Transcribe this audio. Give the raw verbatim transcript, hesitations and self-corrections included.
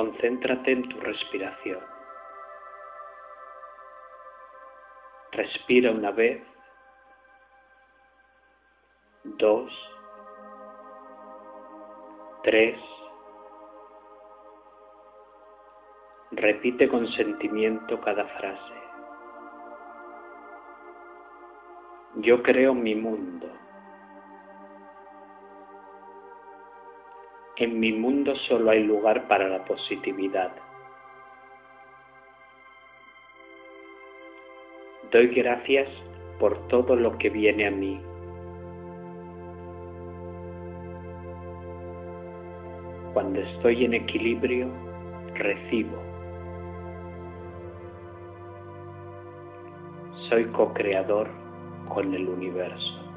Concéntrate en tu respiración. Respira una vez, dos, tres. Repite con sentimiento cada frase. Yo creo mi mundo. En mi mundo solo hay lugar para la positividad. Doy gracias por todo lo que viene a mí. Cuando estoy en equilibrio, recibo. Soy co-creador con el universo.